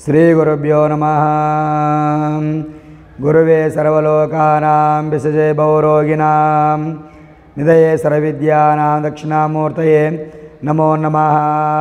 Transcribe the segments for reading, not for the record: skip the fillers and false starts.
श्रीगुरुभ्यो नमः। गुरुवे सर्वलोकानां विसजे भवरोगिणां निधये सर्वविद्यानां दक्षिणामूर्तये नमो नमः।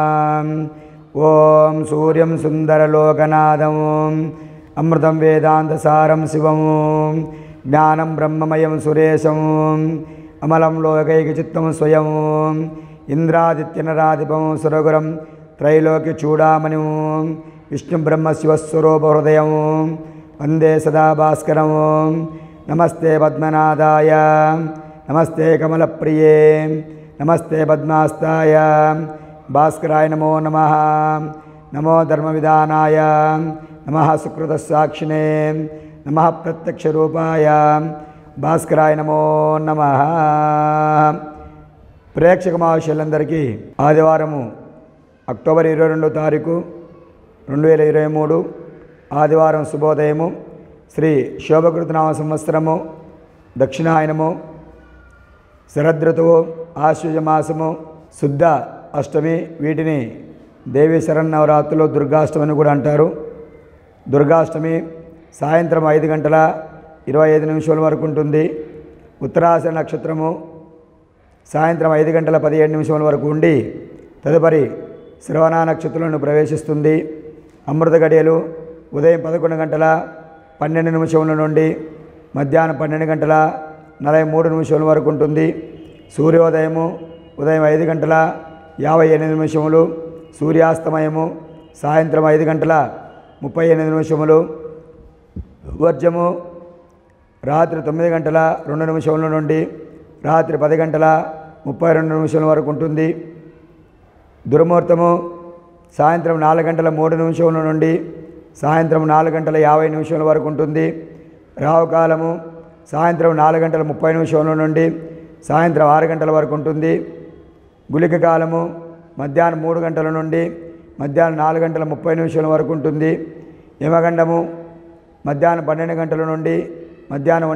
ओं सूर्यं सुन्दरलोकनाथं अमृतं वेदान्तसारं शिवं ज्ञानं ब्रह्ममयं सुरेशं अमलं लोकैकचित्तं स्वयं इंद्रादित्यनराधिपं सुरगुरं त्रैलोक्यचूडामणिं विष्णु ब्रह्म शिवस्वरूपहृदयं वंदे सदा भास्करं। नमस्ते पद्मनादाय नमस्ते कमलप्रिये नमस्ते पद्मास्ताय भास्कराय नमो नमः। नमो धर्मविधानाय नमः सुकृतसाक्षिणे नमः प्रत्यक्षरूपाय भास्कराय नमो नमः। ప్రేక్షక మహాశయులందరికీ ఆదివారము అక్టోబర్ 22వ తారీఖు 2023 ఆదివారం శుభోదయము. శ్రీ శోభకృతనామ సంవత్సరము, దక్షిణాయనము, శరదృతువు, ఆశ్వజమాసము, శుద్ధ అష్టమి. వీటిని దేవి శరన్నవరాత్రులు దుర్గాష్టమి అని కూడా అంటారు. దుర్గాష్టమి సాయంత్రం 5:25 వరకు ఉంటుంది. ఉత్తరాషాఢ నక్షత్రము సాయంత్రం 5:17 వరకు ఉండి తదుపరి శ్రవణ నక్షత్రంలో ప్రవేశిస్తుంది. అమృత గడియలు ఉదయం 11:12 నుండి మధ్యాహ్నం 12:43 వరకు ఉంటుంది. సూర్యోదయము ఉదయం 5:58, సూర్యాస్తమయము సాయంత్రం 5:38, వర్జము రాత్రి 9:02 నుండి రాత్రి 10:32 వరకు ఉంటుంది. దుర్ముహూర్తము సాయంత్రం 4:03 నుండి సాయంత్రం 4:50 వరకు ఉంటుంది. రావుకాలము సాయంత్రం 4:30 నుండి సాయంత్రం 6 గంటల వరకు ఉంటుంది. గుళిక కాలము మధ్యాహ్నం 3 గంటల నుండి మధ్యాహ్నం 4:30 వరకు ఉంటుంది. యమగండము మధ్యాహ్నం 12 గంటల నుండి మధ్యాహ్నం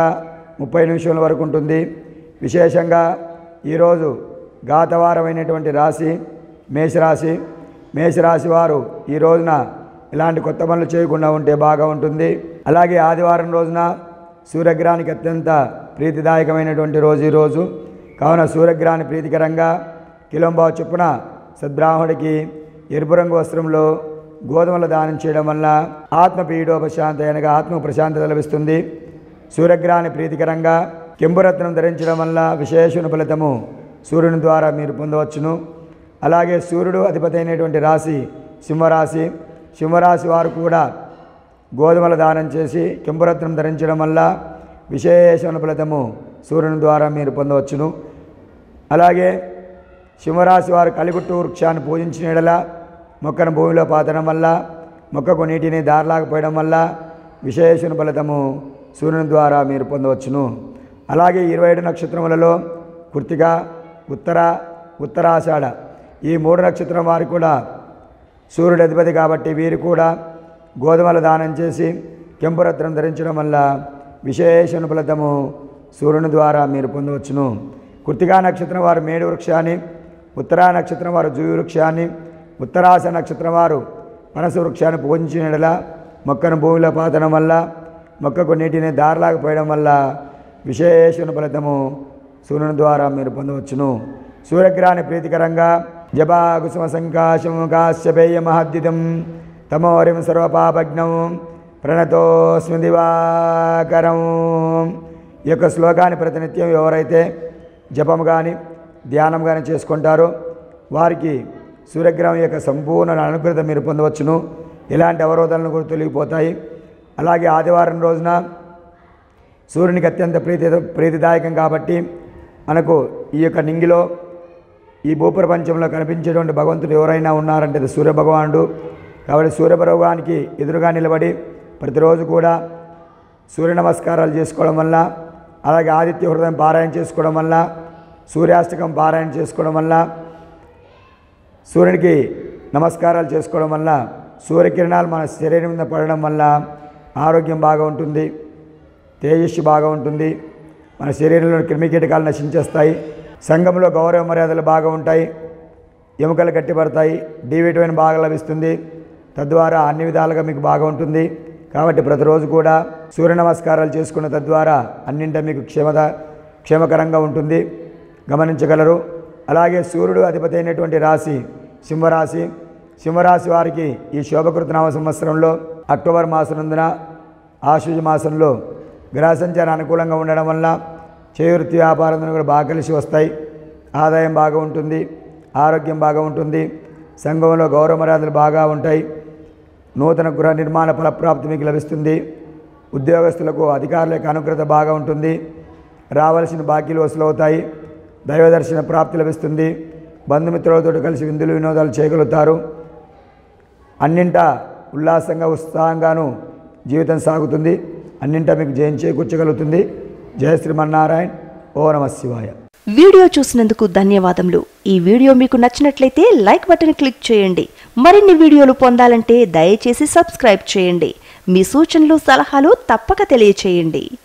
1:30 వరకు ఉంటుంది. విశేషంగా ఈరోజు గాతవారమైనటువంటి రాశి మేషరాశి. మేషరాశి వారు ఈ రోజున ఇలాంటి కొత్త పనులు చేయకుండా ఉంటే బాగా ఉంటుంది. అలాగే ఆదివారం రోజున సూర్యగ్రహానికి అత్యంత ప్రీతిదాయకమైనటువంటి రోజు ఈరోజు. కావున సూర్యగ్రహాన్ని ప్రీతికరంగా కిలోంబావు చొప్పున సద్బ్రాహ్మణుడికి ఎరుపు రంగు వస్త్రంలో గోధుమల దానం చేయడం వల్ల ఆత్మపీడోపశాంతి అనగా ఆత్మ ప్రశాంతత లభిస్తుంది. సూర్యగ్రహాన్ని ప్రీతికరంగా కెంపురత్నం ధరించడం వల్ల విశేషణ ఫలితము సూర్యుని ద్వారా మీరు పొందవచ్చును. అలాగే సూర్యుడు అధిపతి అయినటువంటి రాశి సింహరాశి. సింహరాశి వారు కూడా గోధుమల దానం చేసి కెంపురత్నం ధరించడం వల్ల విశేషణ ఫలితము సూర్యుని ద్వారా మీరు పొందవచ్చును. అలాగే సింహరాశి వారు కలిగుట్టు వృక్షాన్ని పూజించిన ఎడల మొక్కను భూమిలో పాతడం వల్ల మొక్కకు నీటిని దారలాకపోయడం వల్ల విశేషణ ఫలితము సూర్యుని ద్వారా మీరు పొందవచ్చును. అలాగే 27 నక్షత్రములలో కృత్తిక, ఉత్తర, ఉత్తరాషాఢ ఈ 3 నక్షత్రం వారు కూడా సూర్యుడు అధిపతి కాబట్టి వీరు కూడా గోధుమల దానం చేసి కెంపురత్నం ధరించడం వల్ల విశేషణ ఫలితము సూర్యుని ద్వారా మీరు పొందవచ్చును. కృత్తికా నక్షత్రం వారు మేడు వృక్షాన్ని, ఉత్తరా నక్షత్రం వారు జూయి వృక్షాన్ని, ఉత్తరాష నక్షత్రం వారు పనస వృక్షాన్ని పూజించిన ఎడల మొక్కను భూమిలో పాతడం వల్ల మొక్కకు నీటిని దారలాకపోయడం వల్ల విశేషణ ఫలితము సూర్యుని ద్వారా మీరు పొందవచ్చును. సూర్యగ్రహాన్ని ప్రీతికరంగా జపా కుసుమ సంకాశం కాశ్యపేయ మహద్యుతం తమోరిం సర్వపాపజ్ఞం ప్రణతోస్మి దివాకరం. ఈ యొక్క శ్లోకాన్ని ప్రతినిత్యం ఎవరైతే జపం కానీ ధ్యానం కానీ చేసుకుంటారో వారికి సూర్యగ్రహం యొక్క సంపూర్ణ అనుగ్రహత మీరు పొందవచ్చును. ఎలాంటి అవరోధాలను కూడా తొలగిపోతాయి. అలాగే ఆదివారం రోజున సూర్యునికి అత్యంత ప్రీతిదాయకం కాబట్టి మనకు ఈ యొక్క నింగిలో ఈ భూప్రపంచంలో కనిపించేటువంటి భగవంతుడు ఎవరైనా ఉన్నారంటే అది సూర్యభగవానుడు. కాబట్టి సూర్యభగవానికి ఎదురుగా నిలబడి ప్రతిరోజు కూడా సూర్య నమస్కారాలు చేసుకోవడం వల్ల, అలాగే ఆదిత్య హృదయం పారాయణ చేసుకోవడం వల్ల, సూర్యాష్టకం పారాయణ చేసుకోవడం వల్ల, సూర్యునికి నమస్కారాలు చేసుకోవడం వల్ల సూర్యకిరణాలు మన శరీరం మీద పడడం వల్ల ఆరోగ్యం బాగా ఉంటుంది, తేజస్సు బాగా ఉంటుంది, మన శరీరంలో క్రిమికీటకాలు నశించేస్తాయి, సంఘంలో గౌరవ మర్యాదలు బాగా ఉంటాయి, ఎముకలు గట్టిపడతాయి, డి విటమిన్ బాగా లభిస్తుంది, తద్వారా అన్ని విధాలుగా మీకు బాగా ఉంటుంది. కాబట్టి ప్రతిరోజు కూడా సూర్య నమస్కారాలు చేసుకున్న తద్వారా అన్నింట మీకు క్షేమకరంగా ఉంటుంది, గమనించగలరు. అలాగే సూర్యుడు అధిపతి అయినటువంటి రాశి సింహరాశి. సింహరాశి వారికి ఈ శోభకృత నామ సంవత్సరంలో అక్టోబర్ మాసనందున ఆశ్వజ మాసంలో గ్రహ సంచారం అనుకూలంగా ఉండడం వల్ల చేవృత్తి వ్యాపారం కూడా బాగా కలిసి వస్తాయి. ఆదాయం బాగా ఉంటుంది, ఆరోగ్యం బాగా ఉంటుంది, సంఘంలో గౌరవ మర్యాదలు బాగా ఉంటాయి. నూతన గృహ నిర్మాణ ఫలప్రాప్తి మీకు లభిస్తుంది. ఉద్యోగస్తులకు అధికారుల యొక్క అనుగ్రత బాగా ఉంటుంది. రావాల్సిన బాకీలు వసూలవుతాయి. దైవదర్శన ప్రాప్తి లభిస్తుంది. బంధుమిత్రులతో కలిసి విందులు వినోదాలు చేయగలుగుతారు. అన్నింటా ఉల్లాసంగా ఉత్సాహంగాను జీవితం సాగుతుంది. అన్నింటా మీకు జయం చేకూర్చగలుగుతుంది. జయ శ్రీమన్నారాయణ. ఓ నమ శివాయ. వీడియో చూసినందుకు ధన్యవాదములు. ఈ వీడియో మీకు నచ్చినట్లయితే లైక్ బటన్ క్లిక్ చేయండి. మరిన్ని వీడియోలు పొందాలంటే దయచేసి సబ్స్క్రైబ్ చేయండి. మీ సూచనలు సలహాలు తప్పక తెలియచేయండి.